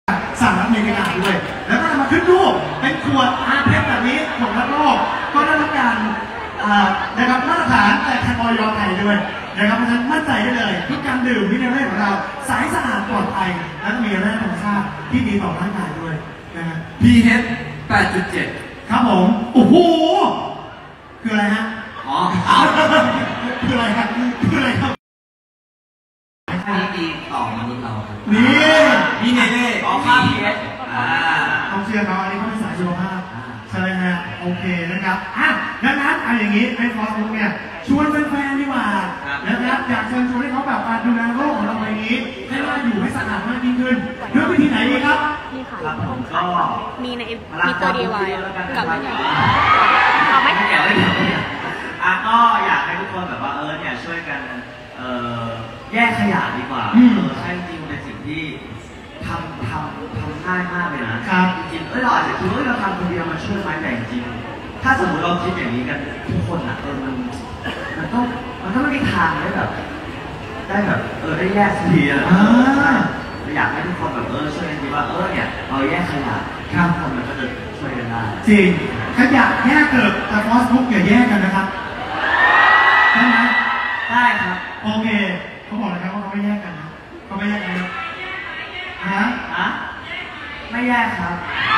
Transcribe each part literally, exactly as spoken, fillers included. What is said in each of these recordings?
สั่งรับในกระดาษด้วยแล้วก็มาขึ้นรูปเป็นขวดอาร์เพชแบบนี้ของรักโลกก็ได้รับการนะครับมาตรฐานแต่ทางออยไทยด้วยนะครับเพราะฉะนั้นมั่นใจได้เลยทุกการดื่มมิเนอรัลของเราใสสะอาดปลอดภัยและมีแร่ธรรมชาติที่ดีต่อร่างกายด้วยนะฮะพี เอช แปดจุดเจ็ดครับผมโอ้โหคืออะไรฮะอ๋อคืออะไรครับคืออะไรครับอันนี้ดีต่อมนุษย์เราครับนี่มีเนเล่อ๋อค่า พี เอช อ่าต้องเชื่อเขาอันนี้เขาเป็นสายสุขภาพใช่ไหมฮะโอเคนะครับอ่ะดังนั้นเอาอย่างนี้ให้ฟอสบุ๊กเนี่ยชวนแฟนๆดีกว่านะครับอยากเชิญชวนให้เขาแบบดูแลโลกของเราใบนี้ให้ว่าอยู่ให้สะอาดมากยิ่งขึ้นเลือกวิธีไหนดีครับนี่ค่ะก็มีในมิเตอร์ ดี วาย กับไม่เนี่ยเอาไม่แก่เลยอ่ะก็อยากให้ทุกคนแบบว่าเออเนี่ยช่วยกันเออแยกขยะดีกว่าเออใช่จริงเป็นสิ่งที่ทำทำทำง่ายมากเลยนะครับจริงเออเราอาจจะคิดว่าเราทำคนเดียวมันช่วยไหมแต่จริงถ้าสมมติเราคิดอย่างนี้กันทุกคนอ่ะเออมันมันต้องมันต้องไม่มีทางได้แบบได้แบบเออได้แยกทีอ่ะอยากให้ทุกคนแบบเออช่วยกันดีว่าเออเนี่ยเราแยกขยะข้ามคนมันก็จะช่วยกันได้จริงขยะแยกเกิดแต่ฟอสบุ๊กอย่าแยกกันนะครับได้ไหมได้ครับโอเคเขาบอกเลยครับว่าเขาไม่แยกกันนะเขาไม่แยกกันนะฮะฮะไม่แยกครับ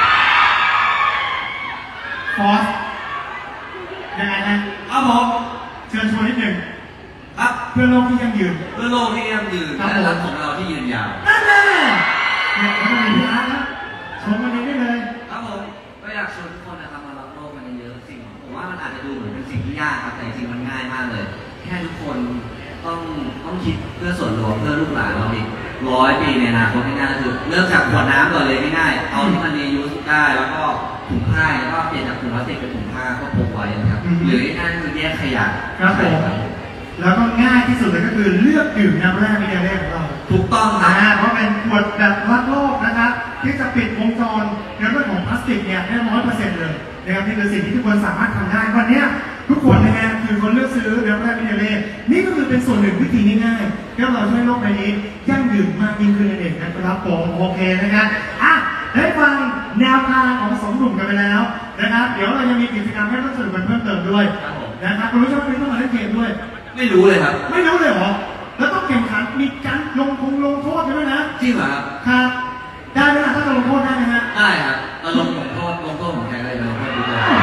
ฟอสยังไงนะครับผมเชิญชวนนิดหนึ่งครับเพื่อโลกที่ยั่งยืนเพื่อโลกที่ยั่งยืนและรักของเราที่ยืนยาวนั่นแหละเนี่ยเราเป็นพี่อาร์ตนะชมกันเองได้เลยครับผมก็อยากชวนทุกคนนะครับมารักโลกมันเยอะสิ่งผมว่ามันอาจจะดูเหมือนเป็นสิ่งที่ยากครับแต่จริงมันง่ายมากเลยแค่ทุกคนต้องต้องคิดเพื่อส่วนรวมเพื่อลูกหลานเราอีกร้อยปีในอนาคตง่ายๆคือเริ่มจากขวดน้ำก่อนเลยง่ายๆเอาที่มันรียูสได้แล้วก็ถุงผ้าแล้วก็เปลี่ยนจากถุงพลาสติกเป็นถุงผ้าก็พกไว้นะครับหรือง่ายๆคือแยกขยะครับผมแล้วก็ง่ายที่สุดเลยก็คือเลือกดื่มน้ำแร่มิเนอรัลของเราถูกต้องนะเพราะเป็นขวดแบบรักโลกนะครับที่จะปิดวงจรในเรื่องของพลาสติกเนี่ยได้ร้อยเปอร์เซ็นต์เลยนะครับนี่คือสิ่งที่ทุกคนสามารถทำได้วันนี้ทุกคนนะฮะคือคนเลือกซื้อน้ำแร่มิเนอรัลนี่ก็คือเป็นส่วนหนึ่งวิธีง่ายๆที่เราช่วยโลกใบนี้ยั่งยืนมากยิ่งขึ้นนั่นเองนะครับผมโอเคนะครับอ่ะได้ฟังแนวทางของสองกลุ่มกันไปแล้วนะครับเดี๋ยวเราจะมีกิจกรรมให้ร่วมสนุกกันเพิ่มเติมด้วยนะครับคุณผู้ชมไม่ต้องมาเล่นเกมด้วยไม่รู้เลยครับไม่รู้เลยเหรอแล้วต้องแข่งขันมีการลงคงลงโทษด้วยนะจริงเหรอครับครับได้ไหมล่ะถ้าจะลงโทษได้ไหมฮะได้ครับเราลงโทษลงโทษของใครได้ลงโทษดูเลย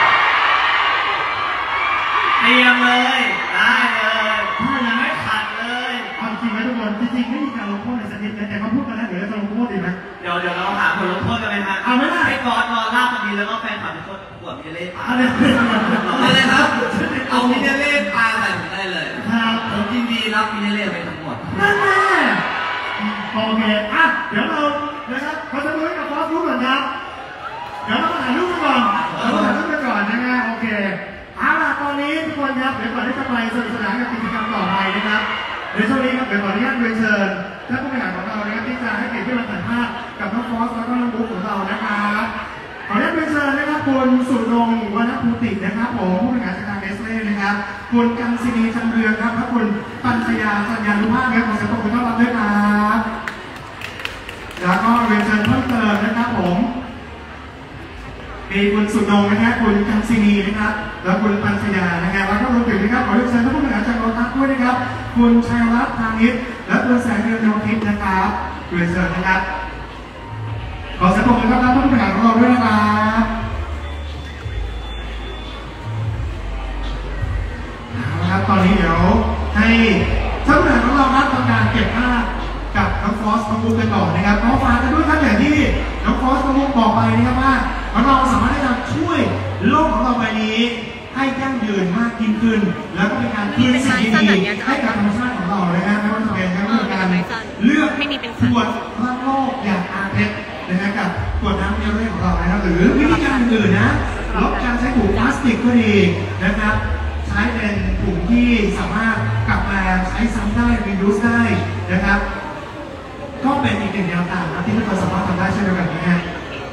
เตรียมเลยได้เลยถ้ายังไม่ขัดเลยความจริงไหมทุกคนจริงๆไม่มีการลงโทษในสถิติแต่เขาพูดกันแล้วเดี๋ยวจะลงโทษดีไหมเดี๋ยวเดี๋ยวเราหาคนลงโทษกันเลยฮะเอาไม่ได้ให้กอดนอนลาบดีแล้วก็แฟนขับเป็นคนขวดมิเนเล่ปาอะไรเลยครับเอามิเนเล่ปาใส่ผมได้เลยครับผมยินดีรับมิเนเล่ไปทั้งหมดนั่นแน่โอเคอ่ะเดี๋ยวเรานะครับเราจะดูให้กับฟอสรู้ก่อนครับเดี๋ยวเรามาถ่ายรูปกันก่อนเราถ่ายรูปกันก่อนนะฮะโอเคเอาล่ะตอนนี้ทุกคนครับเดี๋ยวก่อนที่จะไปสนุกสนานกับกิจกรรมต่อไปนะครับเดี๋ยวช่วงนี้ครับเดี๋ยวขออนุญาตเรียนเชิญท่านผู้บริหารของเรานะครับที่จะให้เกียรติที่มาถ่ายภาพกับน้องฟอสแล้วก็น้องบุ๊คของเรานะครับขออนุญาตเรียนเชิญนะครับคุณสุรงค์วรรณภูตินะครับผมผู้บริหารจากทางเนสเล่นะครับคุณกังศินีจันเรืองครับและคุณปัญชยาสัญญานุภาพครับขอเสียงปรบมือต้อนรับด้วยครับแล้วก็เรียนเชิญเพิ่มเติมนะครับผมมีคุณสุรงค์นะครับคุณกังศินีนะครับแล้วคุณปัญชยานะครับแล้วก็รวมถึงนะครับขอเรียนเชิญท่านผู้บริหารจากโลตัสด้วยนะครับคุณชัยรัตน์พานิชและคุณแสงเดือนดวงทิพย์นะครับเรียนเชิญนะครับขอเสียงปรบมือต้อนรับท่านผู้บริหารของเราด้วยนะครับนะครับตอนนี้เดี๋ยวให้ท่านผู้บริหารของเราครับทำการเก็บภาพกับน้องฟอสน้องบุ๊คกันก่อนนะครับน้องฝากกันด้วยครับอย่างที่น้องฟอสน้องบุ๊คบอกไปนะครับว่าเราสามารถที่จะช่วยโลกของเราใบนี้ให้ยั่งยืนมากยิ่งขึ้นแล้วก็เป็นการคืนสิ่งดีๆให้กับธรรมชาติของเราเลยนะไม่ว่าจะเป็นเรื่องการเลือกขวดรักโลกอย่างอาร์เพชนะครับกับขวดน้ำมิเนอรัลของเรานะครับหรือวิธีการอื่นนะลดการใช้ถุงพลาสติกก็ดีนะครับใช้เป็นถุงที่สามารถกลับมาใช้ซ้ำได้รียูสได้นะครับก็เป็นอีกหนึ่งแนวทางที่ทุกคนสามารถทำได้เช่นเดียวกันนะฮะ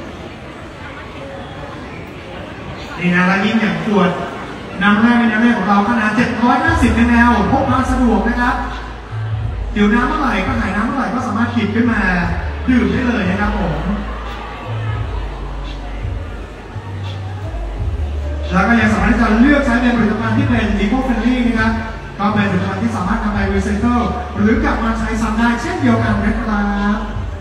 นี่นะและยิ่งอย่างขวดน้ำแร่มิเนอรัลของเราขนาดเจ็ดร้อยห้าสิบมิลลิลิตรพกพาสะดวกนะครับเดี๋ยวน้ำเมื่อไหร่ก็หายน้ำเมื่อไหร่ก็สามารถขีดขึ้นมาดื่มได้เลยนะครับผมแล้วก็ยังสามารถที่จะเลือกใช้เป็นผลิตภัณฑ์ที่เป็น Eco Friendly นะครับก็เป็นผลิตภัณฑ์ที่สามารถนำไปรีไซเคิลหรือกลับมาใช้ซ้ำได้เช่นเดียวกันนะครับ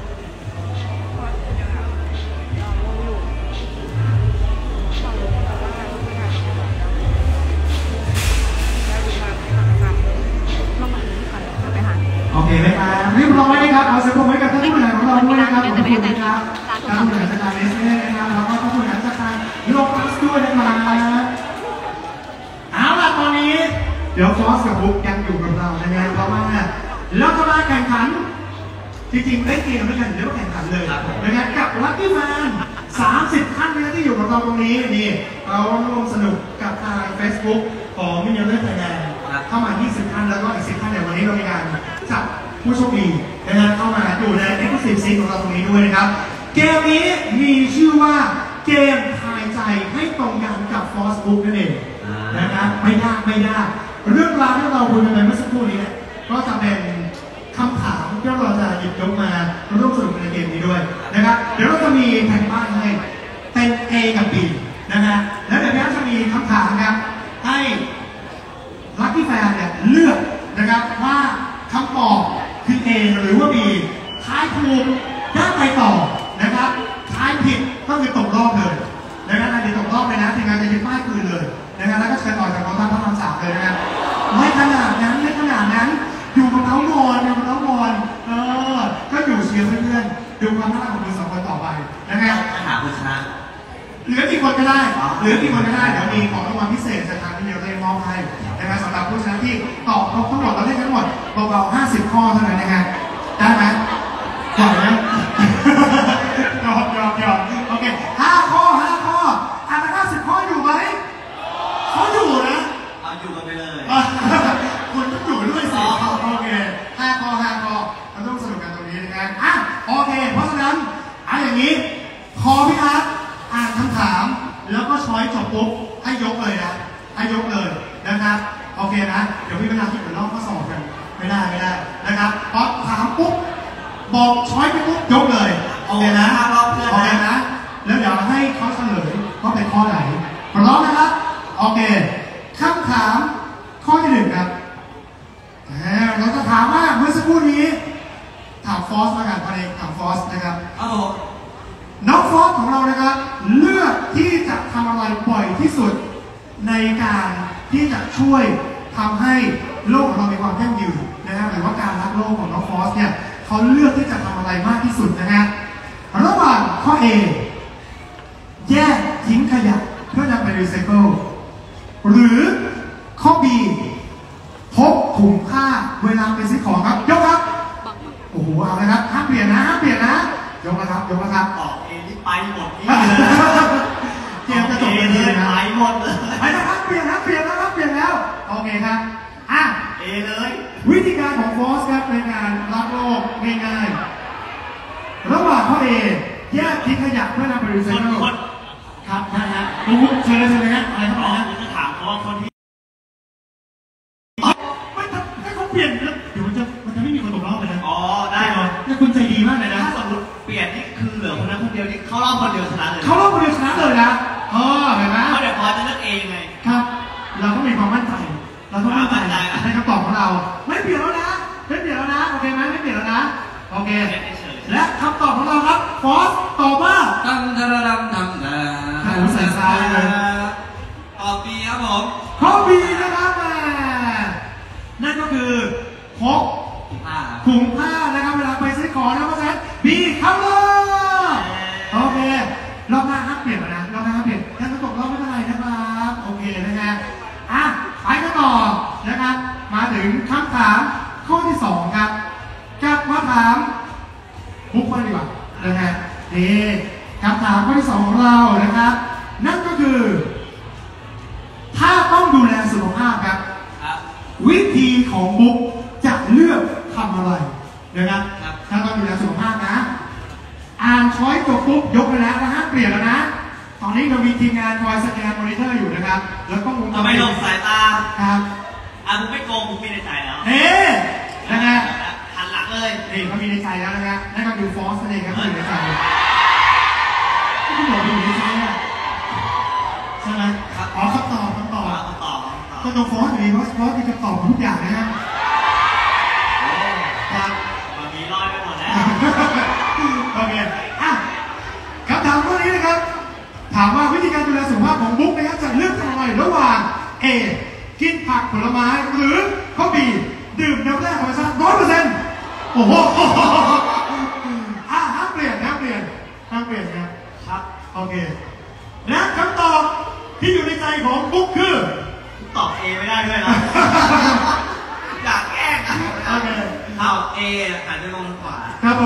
โอเคไหมครับเรียบร้อยนะครับเอาเสียงปรบมือให้กับท่านผู้บริหารของเราด้วยนะครับขอบคุณนะครับท่านผู้บริหารจากการเนสเล่นะครับแล้วก็ท่านผู้บริหารจากการโลคัสด้วยนะครับเอาล่ะตอนนี้เดี๋ยวฟอสกับบุ๊กยังอยู่กับเรานะครับเพราะว่าเราจะมาแข่งขันจริงๆเล่นเกมด้วยกันเรียกว่าแข่งขันเลยนะครับกับลัคกี้แมนสามสิบท่านนะที่อยู่กับเราตรงนี้นี่เราร่วมสนุกกับทาง Facebook ของมินเนอร์ไทยแลนด์เข้ามายี่สิบท่านแล้วก็อีกสิบท่านในวันนี้เรามีการจับผู้โชคดีนะฮะเข้ามาอยู่ใน Exclusive Seat ของเราตรงนี้ด้วยนะครับเกมนี้มีชื่อว่าเกมทายใจให้ตรงกันกับ Force Book นั่นเองนะครับไม่ยากไม่ยากเรื่องราวที่เราคุยกันไปเมื่อสักครู่นี้ก็จะเป็นคำถามที่เราจะหยิบยกมาร่วมสนุกในเกมนี้ด้วยนะครับเดี๋ยวเราจะมีแผ่นป้ายให้เป็น A กับ B นะฮะแล้วเดี๋ยวเราจะมีคำถามครับให้ลัคกี้แฟนเนี่ยเลือกนะครับว่าคำตอบคือ A หรือว่า B ท้ายถูกได้ไปต่อนะครับท้ายผิดก็คือตกรอบเลยนะครับอันนี้ตกรอบเลยนะทีมงานจะยึดป้ายคืนเลยนะครับแล้วก็เชิญต่อจากน้องท่านพระรามสามเลยนะครับไม่ขนาดนั้นไม่ขนาดนั้นอยู่กับน้องมอนอยู่กับน้องมอนเออก็อยู่เชียร์เพื่อนๆดูความน่ารักของคุณสองคนต่อไปนะครับหาผู้ชนะเหลือกี่คนก็ได้เหลือกี่คนก็ได้เดี๋ยวมีของรางวัลพิเศษจากทางที่เดียวได้มอบให้นะครับสำหรับผู้ชนะที่ตอบครบทั้งหมดเราได้ทั้งหมดเบาๆห้าสิบข้อเท่านั้นนะครับได้ไหมไหวไหมยอมยอมยอมโอเคห้าข้อห้าข้ออันละห้าสิบข้ออยู่ไหมเขาอยู่นะเอาอยู่กันไปเลยคุณต้องอยู่ด้วยสิโอเคห้าข้อห้าข้อเราต้องสนุกกันตรงนี้นะครับอ่ะโอเคเพราะฉะนั้นเอาอย่างนี้ขอพี่อาร์ตอ่านคำถามแล้วก็ช้อยจบปุ๊บให้ยกเลยนะให้ยกเลยนะครับโอเคนะเดี๋ยวมีเวลาที่เดี๋ยวลอกข้อสอบกันไม่ได้ไม่ได้นะครับพอถามปุ๊บบอกช้อยไปปุ๊บยกเลยโอเคนะโอเคนะแล้วเดี๋ยวให้เขาเฉลยว่าเป็นข้อไหนพร้อมนะครับโอเคคำถามข้อที่หนึ่งครับเราจะถามว่าเมื่อสักครู่นี้ถามฟอสมากันพอดีถามฟอสนะครับน้องฟอสของเรานะครับเลือกที่จะทำอะไรบ่อยที่สุดในการที่จะช่วยทำให้โลกของเรามีความยั่งยืนนะครับหรือว่าการรักโลกของน้องฟอสเนี่ยเขาเลือกที่จะทำอะไรมากที่สุดนะฮะระหว่างข้อ A แยกทิ้งขยะเพื่อนำไปรีไซเคิลหรือข้อ B พกถุงผ้าเวลาไปซื้อของครับยกครับโอ้โหเอาเลยครับห้ามเปลี่ยนนะห้ามเปลี่ยนนะยกนะครับยกนะครับตอบเองนี่ไปหมดนี่เลยเกมกระจกเลยนะไปหมดเลยไปนะครับเปลี่ยนนะเปลี่ยนนะครับเปลี่ยนแล้วโอเคครับอ่ะเอเลยวิธีการของฟอสครับในการรักโลกง่ายๆระหว่างข้อ A แยกทิ้งขยะเพื่อนำไปรีไซเคิลครับนะฮะรู้เชิญเลยเชิญเลยฮะอะไรครับผมจะถามเขาว่าคนที่ไม่ถ้าเขาเปลี่ยนเดี๋ยวมันจะมันจะไม่มีคนตกรอบเลยนะอ๋อได้เลยนี่คุณใจดีมากเลยนะถ้าสมมติเปลี่ยนนี่คือเหลือคนนั้นคนเดียวนี่เขารอบคนเดียวชนะเลยเขารอบคนเดียวชนะเลยนะเออเห็นไหมเขาเดี๋ยวพอจะเลือกเองไงครับเราต้องมีความมั่นใจเราต้องมั่นใจในคำตอบของเราไม่เปลี่ยนแล้วนะไม่เปลี่ยนแล้วนะโอเคไหมไม่เปลี่ยนแล้วนะโอเคและคำตอบของเราครับฟอสตอบว่าดำดำดำดำดำใส่ซาวเลยตอบบีครับผมข้อบีนะครับแม่นั่นก็คือพกถุงผ้านะครับเวลาไปซื้อของนะเพราะฉะนั้นบีคัมเบอร์โอเครอบหน้าห้ามเปลี่ยนนะรอบหน้าห้ามเปลี่ยนถ้าตกรอบไม่เป็นไรนะครับโอเคนะฮะอ่ะไปกันต่อนะครับมาถึงคำถามข้อที่สองครับกลับมาถามบุกคนดีกว่านะฮะนี่คำถามข้อที่สองของเรานะครับนั่นก็คือถ้าต้องดูแลสุขภาพครับวิธีของบุ๊กจะเลือกทำอะไรนะครับถ้าต้องดูแลสุขภาพนะอ่านช้อยตัวปุ๊บยกไปแล้วนะฮะเปลี่ยนแล้วนะตอนนี้เรามีทีมงานคอยสแกนมอนิเตอร์อยู่นะครับแล้วก็มุมทำไมหลบสายตาครับอ่ะบุ๊กไม่โกงบุ๊กมีในใจแล้วเอ๊ะนะฮะหันหลังเลยนี่เขามีในใจแล้วนะฮะนั่นก็ดูฟอสนั่นเองครับอยู่ในใจที่บอกอยู่ในใจอ่ะใช่ไหมอ๋อคำตอบคำตอบคำตอบก็ตัวฟอสอยู่ดีฟอสฟอสที่จะตอบทุกอย่างนะฮะครับมันมีลอยไปหมดแล้วโอเคอ่ะคำถามข้อนี้นะครับถามว่าวิธีการดูแลสุขภาพของบุ๊กนะครับจะเลือกทำอะไรระหว่าง A กินผักผลไม้หรือข้อ B ดื่มน้ำแร่ธรรมชาติร้อยเปอร์เซ็นต์โอ้โหอ่ะห้ามเปลี่ยนห้ามเปลี่ยนห้ามเปลี่ยนนะครับโอเคและคำตอบที่อยู่ในใจของบุ๊กคือตอบ A ไม่ได้ด้วยนะ อยากแกล้งโอเคเอา A หันไปมองขวาครับผม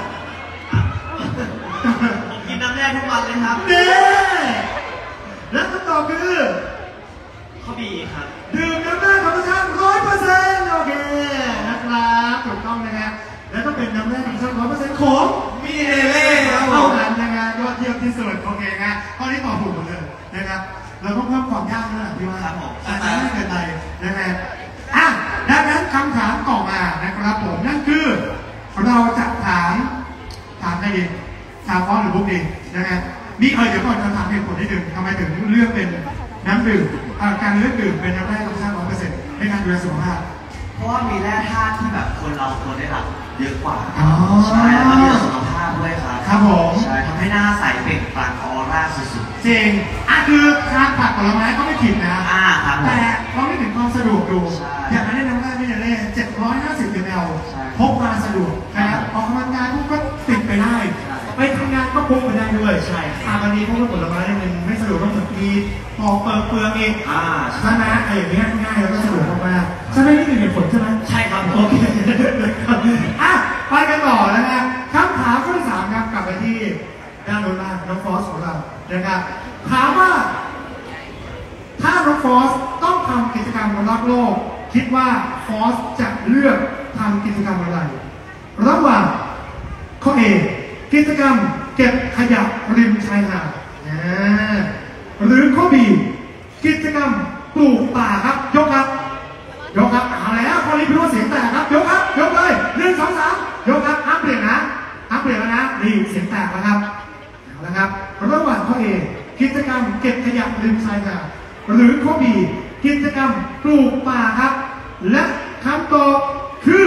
ผมกินน้ำแร่ทุกวันเลยครับเด้และคำตอบคือข้อ B ครับดื่มน้ำแร่ธรรมชาติร้อยเปอร์เซ็นต์โอเคนะครับถูกต้องนะครับและต้องเป็นน้ำแร่ธรรมชาติร้อยเปอร์เซ็นต์ของมีเอเล่ครับผเท่าม นั้นนะครับยอดเยี่ยมที่สุดโอเคนะข้อนี้ตอบถูกหมดเลยนะครับเราต้องเพิ่มความยากด้วยพี่ว่าอาจจะไม่เกินไปนะครับอ่ะดังนั้นคำถามต่อมานะครับผมนั่นคือเราจะถามถามใครดีถามฟอนหรือบุ๊กดีนะครับมีเออเดี๋ยวก่อนคำถามเหตุผลนิดหนึ่งทำไมถึงเลือกเป็นน้ำดื่มการเลือกดื่มเป็นน้ำแร่ธรรมชาติร้อยเปอร์เซ็นต์ในการดูแลสุขภาพเพราะว่ามีแร่ธาตุที่แบบคนเราควรได้รับเยอะกว่าอ๋อใช่แล้วก็มีต่อสุขภาพด้วยครับครับผมใช่ทำให้หน้าใสเปล่งปลั่งออร่าสุดจริงอ่ะคือทานผักผลไม้ก็ไม่ผิดนะๆอ่าครับผมแต่เราไม่ถึงความสะดวกดูใช่อย่างนั้นน้ำแร่ไม่ได้เลยเจ็ดร้อยห้าสิบมิลลิลิตรใช่พกมาสะดวกนะครับออกกำลังกายพวกก็ติดไปได้ใช่ไปทำงานก็พกไปได้ด้วยใช่อ่ะวันนี้พวกผลไม้เนี่ยมันไม่สะดวกต้องเหมือนมีปอกเปลือกเปลือกเองอ่าใช่ไหมไอ้อย่างเงี้ยง่ายแล้วก็สะดวกมากๆใช่ไหมนี่คือเหตุผลใช่ไหมใช่ครับโอเคอ่ะไปกันต่อนะฮะคำถามข้อที่สามครับกลับไปที่ด้านโน้นบ้างน้องฟอสของเรานะครับถามว่า ถ้าน้องฟอสต้องทำกิจกรรมรักโลกคิดว่าฟอสจะเลือกทำกิจกรรมอะไรระหว่างข้อ A กิจกรรมเก็บขยะริมชายหาดอ่าหรือข้อ B กิจกรรมปลูกป่าครับยกครับยกครับเอาแล้วข้อนี้พี่ว่าเสียงแตกครับยกครับยกเลยหนึ่งสองสามยกครับห้ามเปลี่ยนนะห้ามเปลี่ยนแล้วนะนี่เสียงแตกแล้วครับเอาละครับระหว่างข้อ A กิจกรรมเก็บขยะริมชายหาดหรือข้อ B กิจกรรมปลูกป่าครับและคำตอบคือ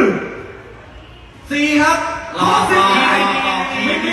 C ครับรอรอรอไม่มี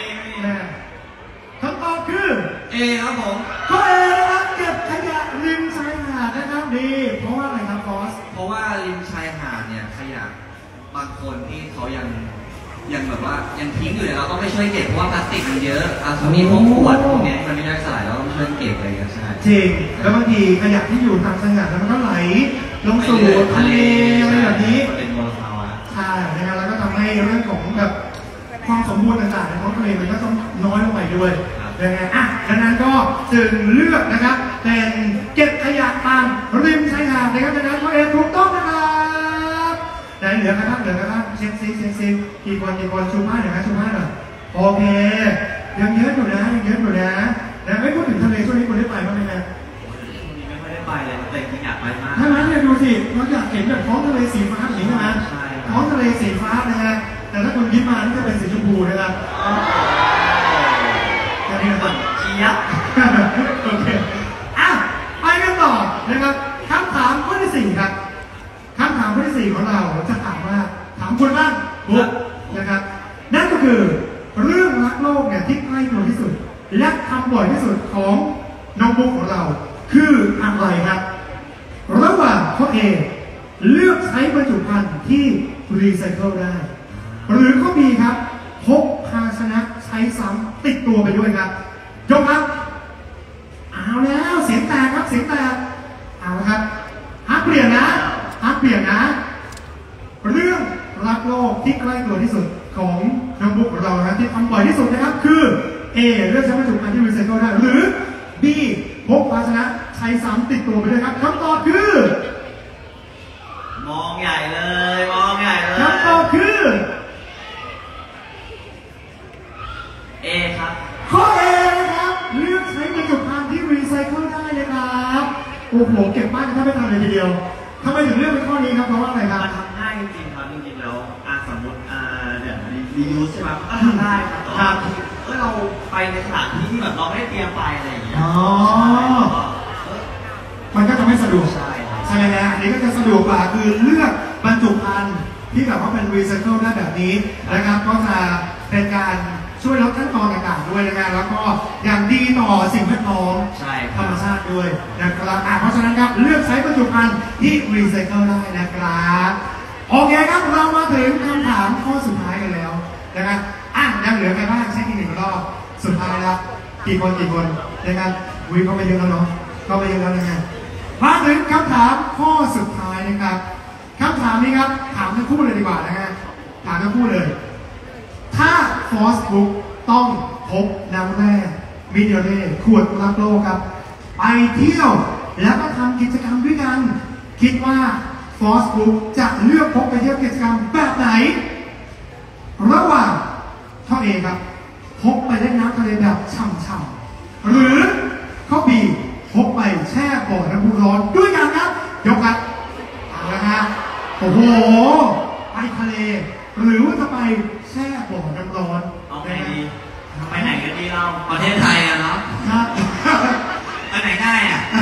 คำตอบคือ A ครับผมข้อ A นะครับเก็บขยะริมชายหาดนะครับดีเพราะว่าอะไรครับฟอสเพราะว่าริมชายหาดเนี่ยขยะบางคนที่เขายังยังแบบว่ายังทิ้งอยู่เนี่ยเราต้องไปช่วยเก็บเพราะว่าพลาสติกมันเยอะอ่ะมีพวกขวดพวกเนี้ยมันไม่ย่อยสลายเราต้องช่วยเก็บอะไรกันใช่จริงแล้วบางทีขยะที่อยู่ตามชายหาดแล้วมันก็ไหลลงสู่ทะเลอะไรแบบนี้เป็นมลภาวะใช่นะครับแล้วก็ทำให้เรื่องของแบบความสมบูรณ์ต่างๆในท้องทะเลมันก็ต้องน้อยลงไปด้วยยังไงอ่ะดังนั้นก็จึงเลือกนะครับเป็นเก็บขยะตามริมชายหาดนะครับดังนั้นข้อ A ถูกต้องนะครับไหนเหลือครับเหลือครับเช็คซิเช็คซิกี่คนกี่คนชูผ้าหน่อยนะชูผ้าหน่อยโอเคยังเยอะอยู่นะยังเยอะอยู่นะนะไม่พูดถึงทะเลช่วงนี้คุณได้ไปบ้างไหมนะไม่ค่อยได้ไปเลยแต่จริงอยากไปมากถ้างั้นเนี่ยดูสิเราอยากเห็นแบบท้องทะเลสีฟ้าอย่างนี้ใช่ไหมใช่ครับท้องทะเลสีฟ้านะฮะแต่ถ้าคุณยิ้มมานี่จะเป็นสีชมพูนะครับแค่นี้นะเหคมืรัอบ นเชียบโอเคอ่ะไปกันต่อนะครับคำถามข้อที่สี่ครับคำถามข้อที่สี่ของเราจะถามว่าถามคุณบ้างบุ๊กนะครับนั่นก็คือเรื่องรักโลกเนี่ยที่ใกล้ตัวที่สุดและทำบ่อยที่สุดของน้องบุ๊กของเราคืออะไรครับระหว่างข้อ A เลือกใช้บรรจุภัณฑ์ที่รีไซเคิลได้หรือข้อ B ครับพกภาชนะใช้ซ้ำติดตัวไปด้วยครับยกครับเอาแล้วเสียงแตกครับเสียงแตกเอาละครับห้ามเปลี่ยนนะห้ามเปลี่ยนนะเรื่องรักโลกที่ใกล้ตัวที่สุดของน้องบุ๊กของเรานะที่ทำบ่อยที่สุดนะครับคือ A เลือกใช้บรรจุภัณฑ์ที่รีไซเคิลได้หรือ B พกภาชนะใช้ซ้ำติดตัวไปด้วยครับคำตอบคือมองใหญ่เลย มองใหญ่เลยคำตอบคือ A ครับข้อ A นะครับเลือกใช้บรรจุภัณฑ์ที่รีไซเคิลได้เลยครับโอ้โหเก็บบ้านกันแทบไม่ทันเลยทีเดียวทำไมถึงเลือกเป็นข้อนี้ครับเพราะว่าอะไรครับมันทำง่ายจริงๆครับจริงๆแล้วอ่ะสมมติรียูสใช่ไหมมันก็ทำได้ครับแต่ว่าเออเราไปในสถานที่ที่แบบเราไม่ได้เตรียมไปอะไรอย่างเงี้ยอ๋อมันก็จะไม่สะดวกใช่ครับใช่ไหมนะอันนี้ก็จะสะดวกกว่าคือเลือกบรรจุภัณฑ์ที่แบบว่าเป็นรีไซเคิลได้แบบนี้นะครับก็จะเป็นการช่วยลดขั้นตอนต่างๆด้วยนะครับแล้วก็อย่างดีต่อสิ่งแวดล้อมใช่คธรรับรมชาติด้วยนะครับอ่ะเพราะฉะนั้นครับเลือกใช้บรรจุภัณฑ์ที่รีไซเคิลได้นะครับโอเคครับเรามาถึงคำถามข้อสุดท้ายกันแล้วนะครับอ่ะยังเหลือใครบ้างเช็คอีกหนึ่งรอบสุดท้ายแล้วกี่คนกี่คนนะครับวิก็ไม่เยอะแล้วเนาะก็ไม่เยอะแล้วนะครับมาถึงคำถามข้อสุดท้ายนะครับคำถามนี้ครับถามทั้งคู่เลยดีกว่านะฮะถามทั้งคู่เลยถ้าฟอสบุ๊กต้องพกน้ำแร่มิเนอเร่ขวดรักโลกครับไปเที่ยวแล้วก็ทำกิจกรรมด้วยกันคิดว่าฟอสบุ๊กจะเลือกพกไปเที่ยวกิจกรรมแบบไหนระหว่างข้อ A ครับพกไปเล่นน้ำทะเลแบบช่ำๆหรือข้อ B พกไปแช่บ่อน้ำพุร้อนด้วยกันครับยกครับเอาละฮะโอ้โหไปทะเลหรือว่าจะไปแช่บ่อน้ำร้อนเอาไงดีไปไหนกันดีเราประเทศไทยอะเนาะครับไปไหนง่ายอ่ะ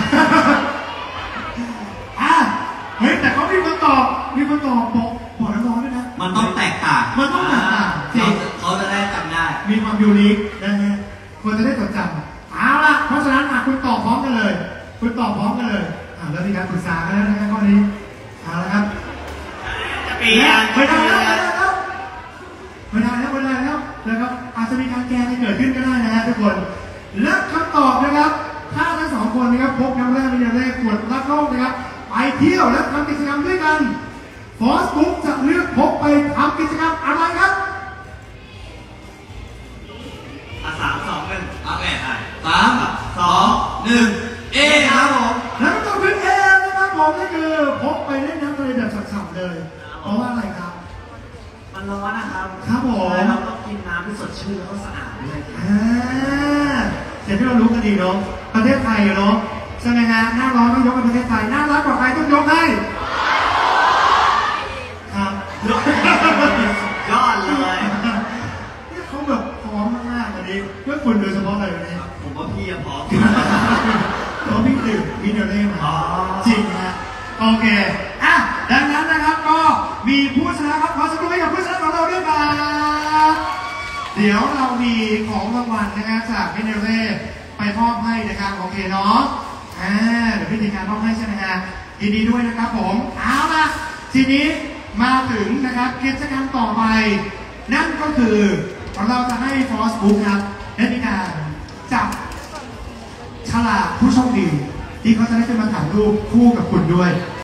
อ่ะเฮ้ยแต่เขามีคนตอบมีคนตอบบอกบ่อน้ำร้อนด้วยนะมันต้องแตกต่างมันต้องแตกต่างจริงเขาจะได้จำได้มีความยูนิคนะฮะควรจะได้จดจำเอาล่ะเพราะฉะนั้นอ่ะคุณตอบพร้อมกันเลย คุณตอบพร้อมกันเลยอ่ะแล้วมีการปรึกษากันแล้วนะครับข้อนี้เอาละครับจะเปลี่ยนไม่ได้แล้วไม่ได้แล้วไม่ได้แล้วนะครับอาจจะมีการแก้ให้เกิดขึ้นก็ได้นะฮะทุกคนและคำตอบนะครับถ้าทั้งสองคนนะครับพบน้ำแร่มิเนอเร่ขวดรักโลกนะครับไปเที่ยวและทำกิจกรรมด้วยกันฟอสบุ๊กจะเลือกพกไปทำกิจกรรมอะไรครับอ่ะสามสองหนึ่งโอเคอ่ะสามสองหนึ่งเอครับผมแล้วก็ต้องเป็นเอนะครับผมนี่คือพกไปเล่นน้ำทะเลแบบฉ่ำๆเลยเพราะว่าอะไรครับมันร้อนนะครับครับผมใช่เราต้องกินน้ำที่สดชื่นแล้วก็สะอาดด้วยอ่าอย่างที่เรารู้กันดีเนาะประเทศไทยอะเนาะใช่ไหมฮะหน้าร้อนต้องยกเป็นประเทศไทยหน้าร้อนกว่าใครต้องยกให้ครับยอดยอดเลยนี่เขาแบบพร้อมมากๆวันนี้เพื่อคุณโดยเฉพาะเลยวันนี้ผมว่าพี่อะพร้อมตัวพี่ดื่มมิเนอเร่มาอ๋อจริงฮะโอเคอ่ะดังนั้นนะครับก็มีผู้ชนะครับขอสรุปให้กับผู้ชนะของเราด้วยครับเดี๋ยวเรามีของรางวัลนะครับจากมิเนอเร่ไปมอบให้นะครับโอเคเนาะอ่าเดี๋ยวพี่ทีมงานมอบให้ใช่ไหมฮะยินดีด้วยนะครับผมเอาล่ะทีนี้มาถึงนะครับกิจกรรมต่อไป นั่นก็คือเราจะให้ฟอสบุ๊กครับได้มีการจับฉลากผู้โชคดีที่เขาจะได้ขึ้นมาถ่ายรูปคู่กับคุณด้วย